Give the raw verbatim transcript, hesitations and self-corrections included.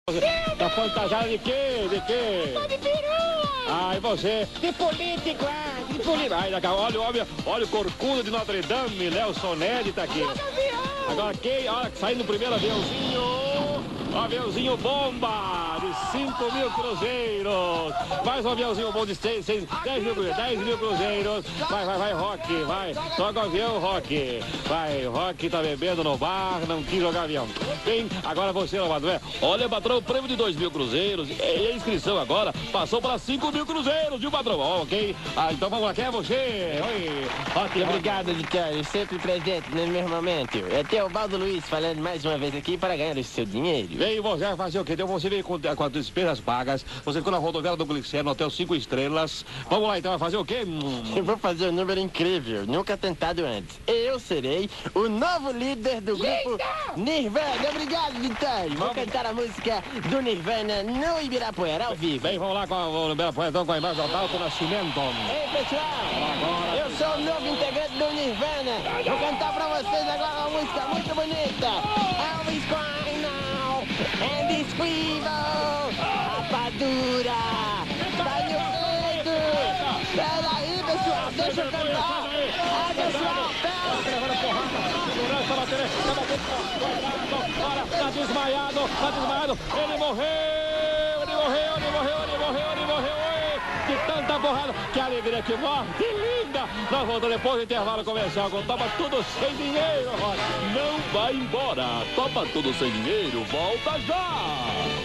Tá fantasiada de quê? De quê? Tô de perua! Ah, e você? De político, é! De político! Ai, daqui, olha, olha, olha o corcunda de Notre Dame, Nelson Ned tá aqui. Agora quem? Olha, saindo o primeiro aviãozinho. Aviãozinho bomba de cinco mil cruzeiros. Mais um aviãozinho bom de seis, seis, dez mil cruzeiros. dez mil cruzeiros. Vai, vai, vai, Rock, vai. Toca o avião, Rock. Vai, Rock tá bebendo no bar, não quis jogar avião. Bem, agora você, Lobato. Olha, patrão, o prêmio de dois mil cruzeiros. E a inscrição agora passou para cinco mil cruzeiros, viu, patrão? Ok. Ah, então vamos lá, quem é você? Oi. Rock, Obrigado, Vitório, sempre presente no mesmo momento. É Teobaldo Luiz falando mais uma vez aqui para ganhar o seu dinheiro. Veio você vai fazer o quê? Então você veio com, com as despesas pagas, você ficou na rodoviária do Glicério, no Hotel cinco Estrelas. Vamos lá, então, vai fazer o quê? Eu vou fazer um número incrível, nunca tentado antes. Eu serei o novo líder do grupo Nirvana. Obrigado, Vitório. Vou cantar a música do Nirvana no Ibirapuera, ao vivo. Bem, vamos lá com o Ibirapuera, então, com a imagem do Adalto Nascimento. Ei, pessoal, eu sou o novo integrante do Nirvana. Vou cantar pra vocês agora uma música muito bonita. Elvis Crying Now, and it's Squivel, rapadura, vai no peito. Peraí, pessoal, deixa eu cantar. Ah, pessoal, Tá desmaiado, tá desmaiado. Ele morreu, ele morreu, ele morreu, ele morreu, ele morreu. De tanta porrada, que alegria, que morte linda. Nós voltamos depois do intervalo comercial com Topa Tudo Sem Dinheiro, Rock. Não vai embora. Topa Tudo Sem Dinheiro, volta já.